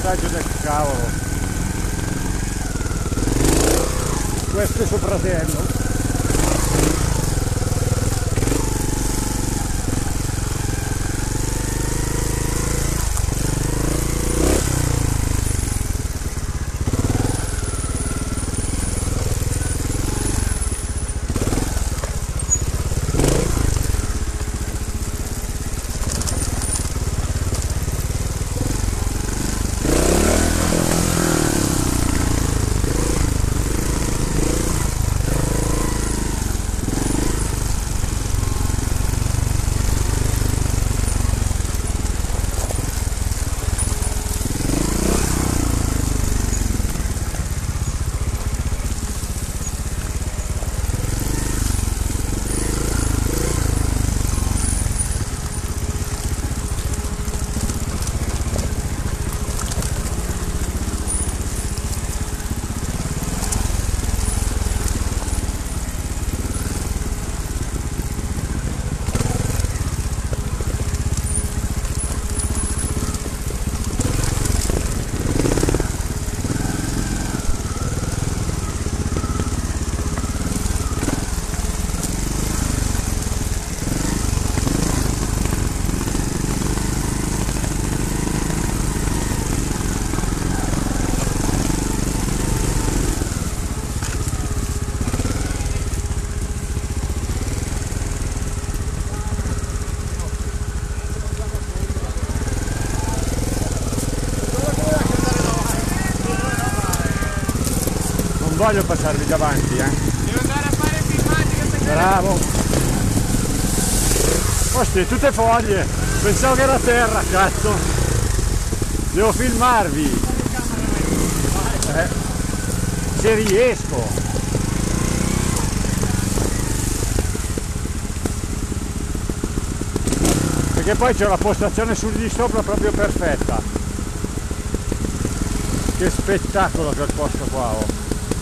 passaggio del cavolo. Questo è suo fratello. Non voglio passarvi davanti, Devo andare a fare filmati. Bravo. Ostia, tutte foglie. Pensavo che era terra, cazzo. Devo filmarvi. Se riesco. Perché poi c'è la postazione su di sopra proprio perfetta. Che spettacolo quel posto qua, oh.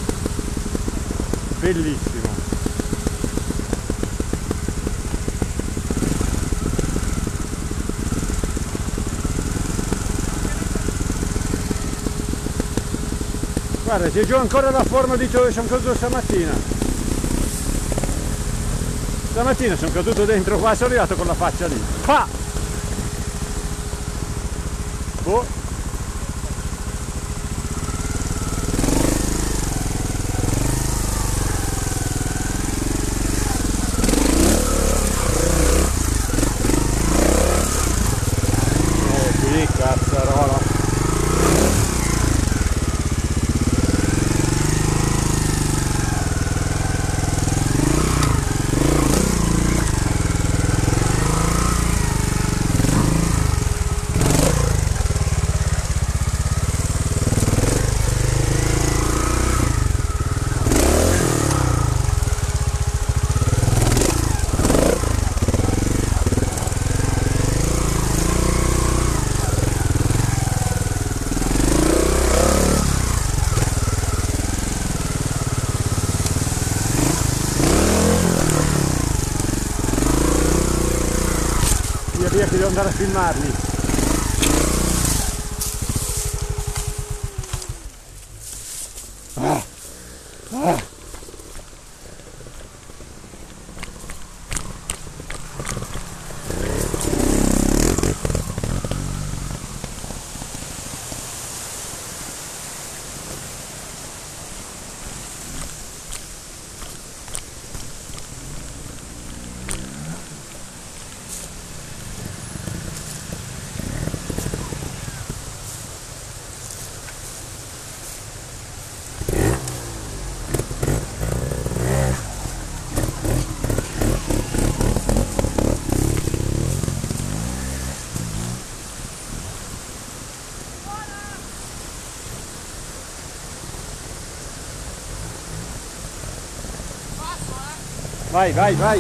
Bellissimo. Guarda, c'è giù ancora la forma di dove sono caduto stamattina. Stamattina sono caduto dentro qua, sono arrivato con la faccia lì. Pa! Oh! Cazzarola. Via che devo andare a filmarli. Vai, vai, vai.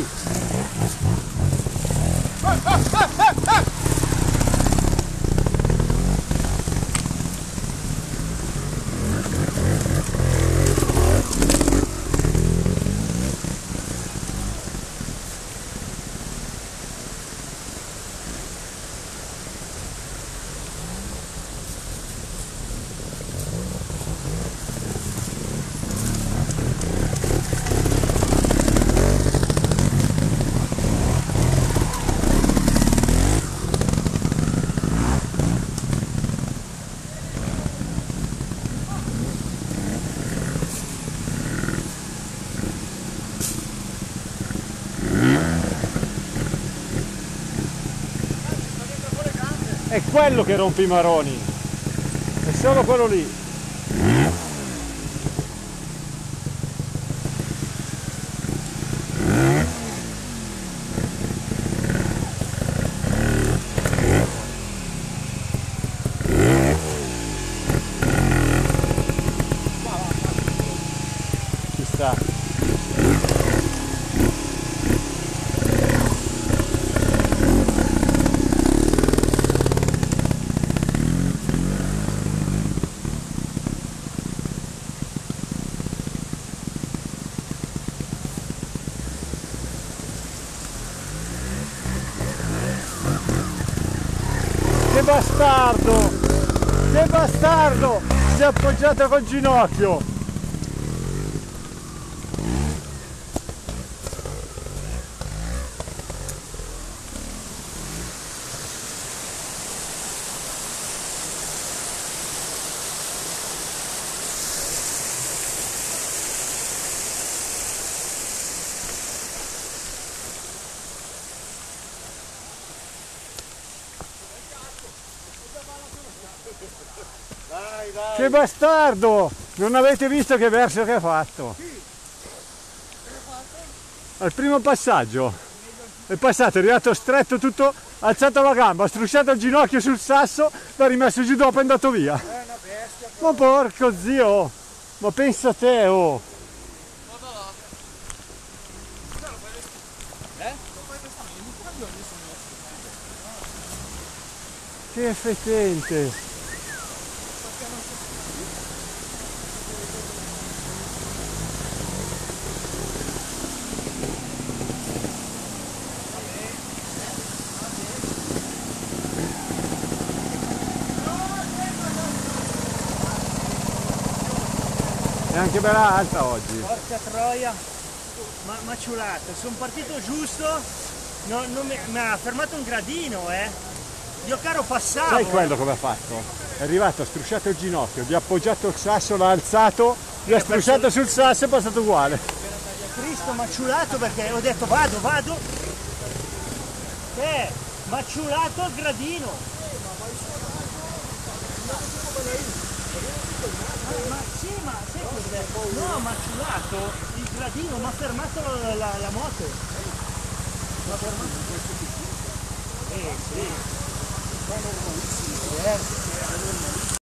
È quello che rompe i maroni, è solo quello lì. Ci sta. Che bastardo! Che bastardo! Si è appoggiato col ginocchio! Dai, dai. Che bastardo! Non avete visto che verso che ha fatto? Al primo passaggio è passato, è arrivato stretto tutto, ha alzato la gamba, ha strusciato il ginocchio sul sasso, l'ha rimesso giù dopo e è andato via. È una bestia. Ma porco zio! Ma pensa a te, oh! Che fetente! È anche bella alta oggi. Porca troia, maciulato, sono partito giusto, mi ha fermato un gradino, Io caro passavo. Sai quello come ha fatto? È arrivato, ha strusciato il ginocchio, gli ha appoggiato il sasso, l'ha alzato, gli ha strusciato sul sasso e è passato uguale. Cristo, maciulato perché ho detto vado. Maciulato al gradino. Ma sì, ma sai cos'è? No, maciulato il gradino, mi ha fermato la moto. Mi ha fermato. Sì.